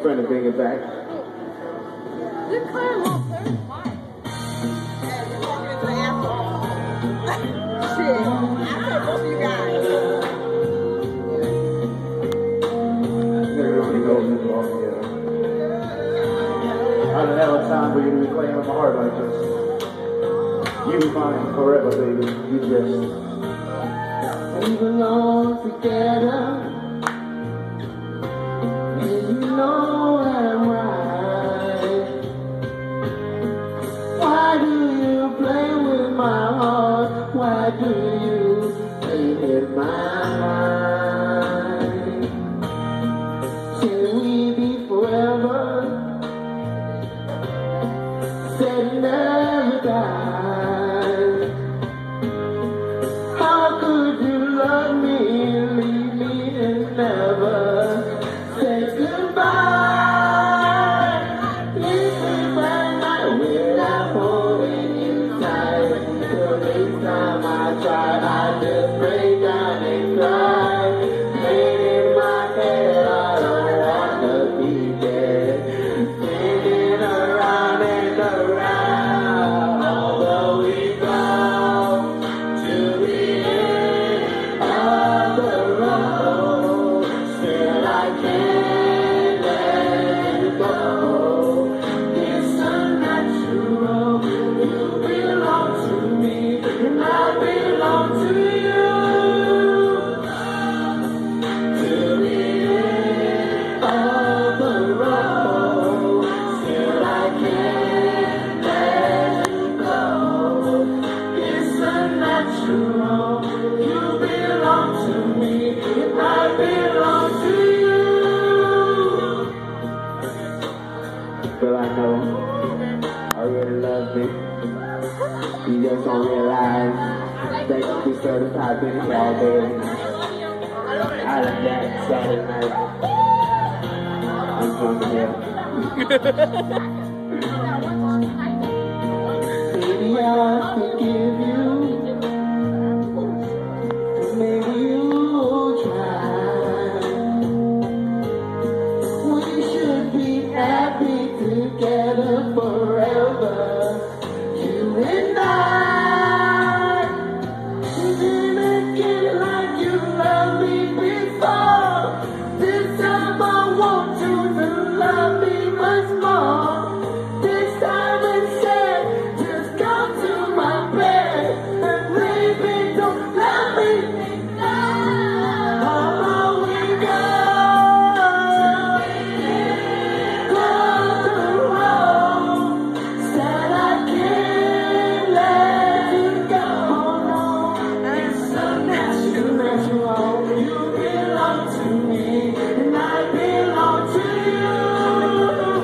trying to bring it back. Good Carl. Shit, I told both of you guys. Everybody knows this all together. I don't have a time for you to be playing with my heart like this. You be mine forever, baby. You just. We belong together. And you know I'm right. Why do you play with my heart? Why do you play with my mind? Can we be forever? Said never die. How could you love me, leave me, and never say goodbye? Leave me by night without holding you tight. Till next time I try, I just break down and cry. Pain in my head, I don't wanna be dead. Spinning around and around, although we go to the end of the road, still I can't let you go. It's unnatural. You belong to me, and I belong to you. To the end of the road, still I can't let you go. It's unnatural. You belong to me, and I belong to you. But I know I really love me. You just don't realize that you be certified been here all day. I done that Saturday night. I'm drunk as hell. Maybe I forgive you. Maybe you'll try. We should be happy together forever. You and I. Didn't get like you loved me before. This time I want you to love me much more. This time instead, just come to my bed and baby, don't let me down. Oh, we go the road. Said I can't let you go. No, it's so natural. You belong to me, and I belong to you.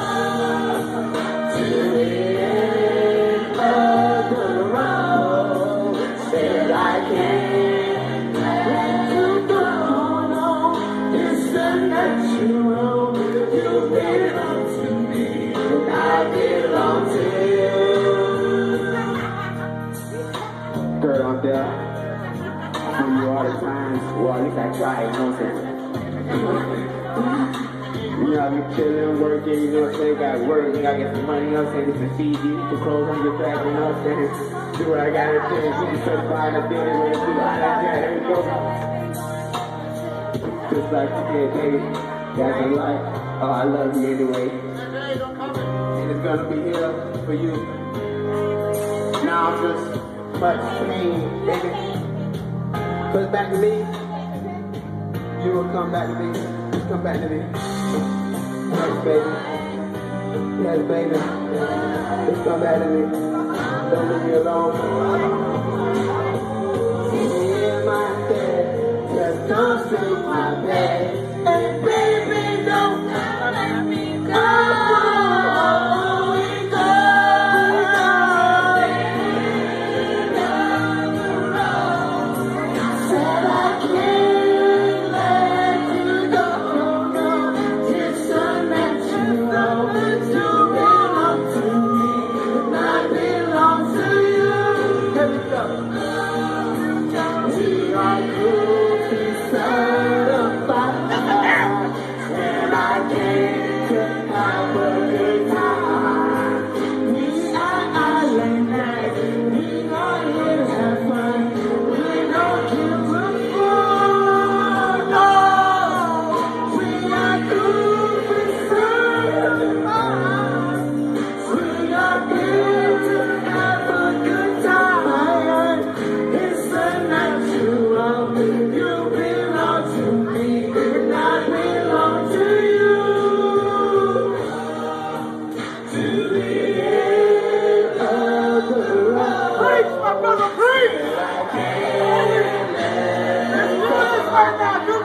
To the end of the road, said I can't let you go. No, it's unnatural. You belong to me, and I belong to you. Girl, I'm there for you all the time. Well, at least I try, you know what I'm saying? You know, I be chillin', working, you know what I'm saying? Got work, you gotta get some money, you know what I'm saying? Just to feed you, put clothes on your back, you know what I'm saying? Do what I gotta do, you be certified in the building, where you do all that, there we go. Just like you did, baby. That's a life. Oh, I love you anyway. And it's gonna be here for you. Now I'm just much clean, baby. Put it back to me. You will come back to me. Come back to me. Yes, baby. Yes, baby. Just come back to me. Don't leave me alone. See me in my bed. Just come to my bed. And baby, don't let me go. We are good, certified.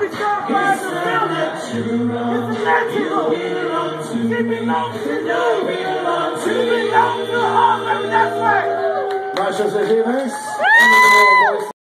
we certified to feel it. It's natural. It belongs to you. It belongs to all of us. That's right. Maestros, decimos.